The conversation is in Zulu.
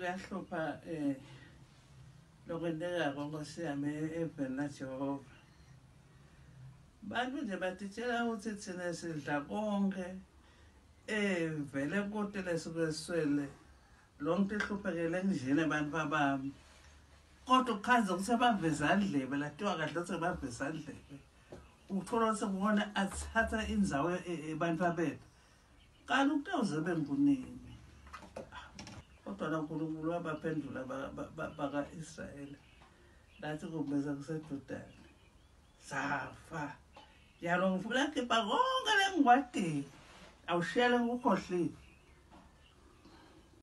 kuyahlupha lokwenteka konkosi yami evela Jehova. Bantu nje batitshela ukuthi thina sidla konke vele kude lesuke siswele lonke ihluphekele njene abantu babami. Kodwa ukhaza ukuthi abaveza ndlebe latiwa kahle ukuthi baveza ndlebe. Uthola ukuthi kubona athatha indzawo abantu babethu. Kanti ukutawuze bengunini. Kodwa uNkulunkulu wabaphendula baka-Israyeli. Lathi kubeza kusedudane. Safa. Yalo ngifuna khipha konke lengwadini. Awushiyele ukukhohliwe.